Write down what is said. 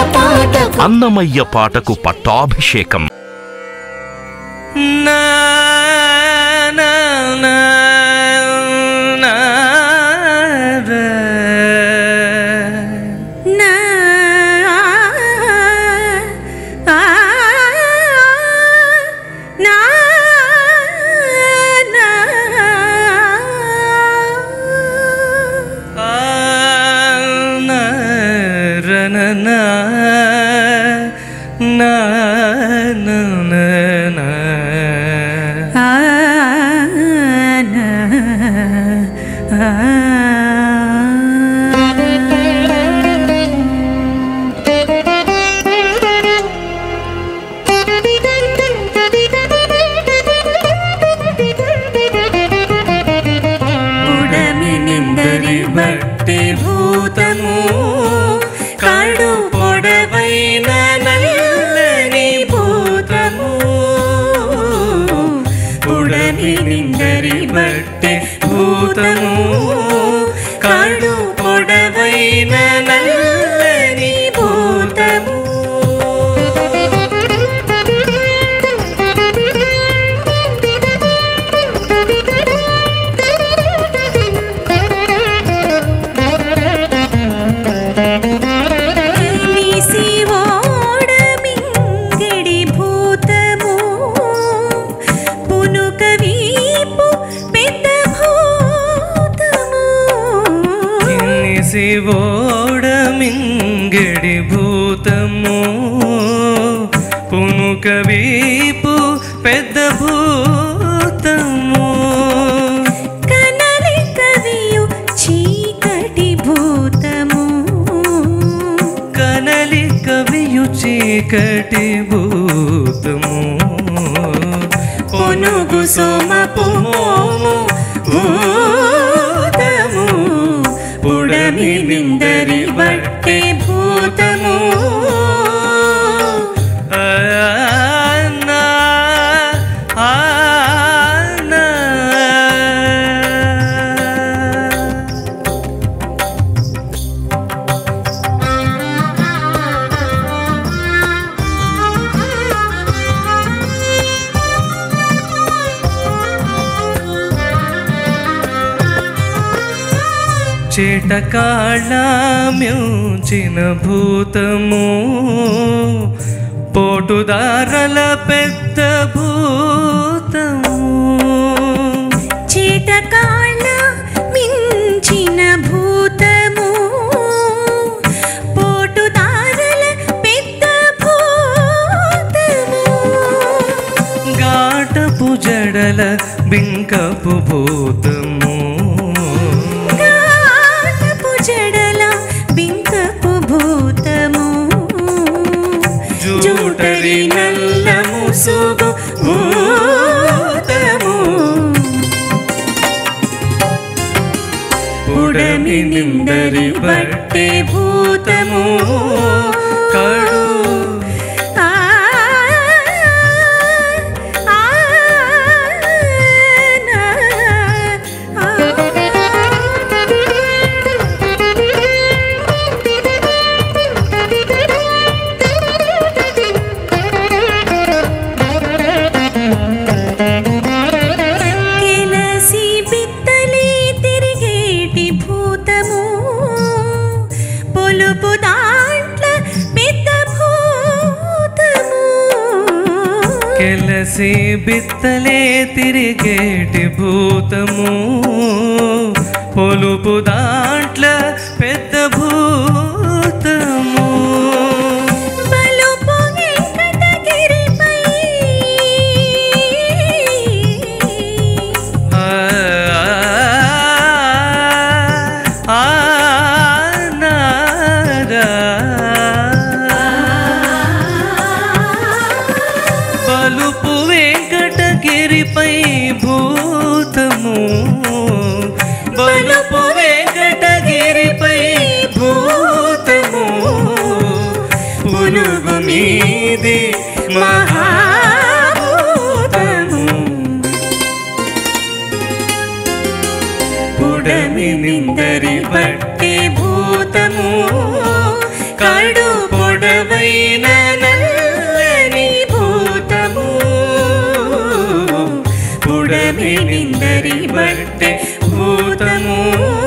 అన్నమయ్య పాటకు పట్టాభిషేకం. నిందరి బట్టె భూతము కడు పొడవైన నల్లని భూతము. శివోడమింగడి భూతము పునుక వీపు పెద్ద భూతము. కనలి కవియు చీకటి భూతము కనలి కవియు చీకటి భూతము. పొనుగు సోమపు మోము భూతము పుడమి నిందరి బట్టె భూతము. చేటకాళ్ళ మ్యూచిన భూతము పోటుదారల పెద్ద భూతము. చేటకాళ్ళ మించిన భూతము పోటుదారల పెద్ద భూతము. గాటపు జడల బింకపు భూతము. జడల బింకపు భూతము. జూటరి నల్ల ముసుగు భూతము. పుడమి నిందరి బట్టె భూతము కడు కెలసి బిత్తలే తిరిగేటి భూతము పొలుపు దాంట్ల పెద్ద భూతము. బలుపు వెంకటగిరిపై బలుపు వెంకటగిరిపై భూతము. బలుపు వెంకటగిరిపై భూతము. పులుగు మీది మహాభూతము. పుడమి నిందరి బట్టె భూతము కడు పొడవైన నల్లని భూతము పుడమి నిందరి బట్టె భూతము